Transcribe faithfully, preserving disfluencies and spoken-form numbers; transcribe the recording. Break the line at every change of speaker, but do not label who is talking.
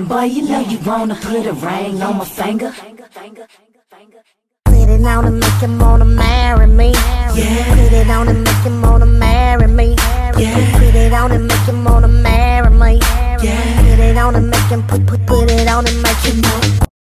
Boy, you know you wanna put a ring on my finger.
Put it on and make him wanna marry me.
Yeah.
Put it on and make him wanna marry me.
Yeah.
Put it on and make him wanna marry me.
Yeah.
Put it on and make him put put put it on and make him wanna